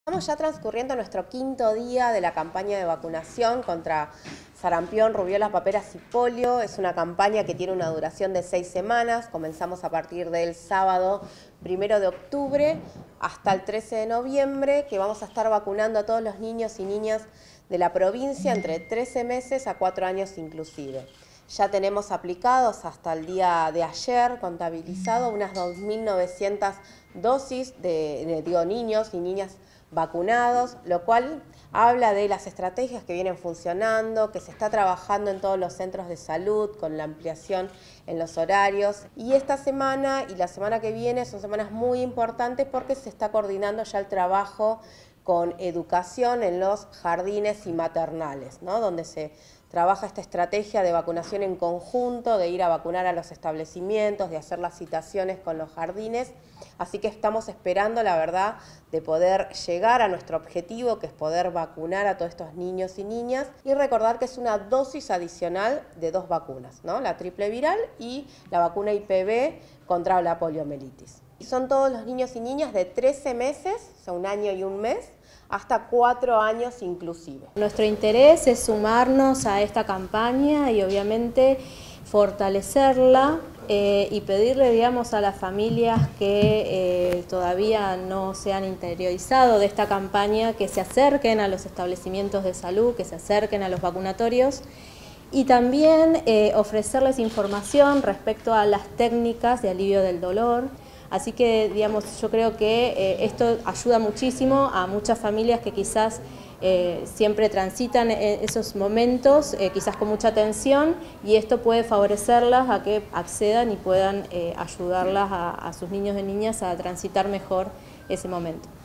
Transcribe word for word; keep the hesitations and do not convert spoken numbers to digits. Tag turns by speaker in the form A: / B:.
A: Estamos ya transcurriendo nuestro quinto día de la campaña de vacunación contra sarampión, rubiolas, paperas y polio. Es una campaña que tiene una duración de seis semanas. Comenzamos a partir del sábado primero de octubre hasta el trece de noviembre, que vamos a estar vacunando a todos los niños y niñas de la provincia entre trece meses a cuatro años inclusive. Ya tenemos aplicados hasta el día de ayer, contabilizado, unas dos mil novecientas dosis de, de digo, niños y niñas vacunados, lo cual habla de las estrategias que vienen funcionando, que se está trabajando en todos los centros de salud con la ampliación en los horarios. Y esta semana y la semana que viene son semanas muy importantes porque se está coordinando ya el trabajo con educación en los jardines y maternales, ¿no? Donde se trabaja esta estrategia de vacunación en conjunto, de ir a vacunar a los establecimientos, de hacer las citaciones con los jardines. Así que estamos esperando, la verdad, de poder llegar a nuestro objetivo, que es poder vacunar a todos estos niños y niñas, y recordar que es una dosis adicional de dos vacunas, ¿no? La triple viral y la vacuna I P V contra la poliomielitis. Son todos los niños y niñas de trece meses, o sea, un año y un mes, hasta cuatro años inclusive.
B: Nuestro interés es sumarnos a esta campaña y obviamente fortalecerla eh, y pedirle, digamos, a las familias que eh, todavía no se han interiorizado de esta campaña que se acerquen a los establecimientos de salud, que se acerquen a los vacunatorios y también eh, ofrecerles información respecto a las técnicas de alivio del dolor. Así que, digamos, yo creo que eh, esto ayuda muchísimo a muchas familias que quizás eh, siempre transitan esos momentos, eh, quizás con mucha tensión, y esto puede favorecerlas a que accedan y puedan eh, ayudarlas a, a sus niños y niñas a transitar mejor ese momento.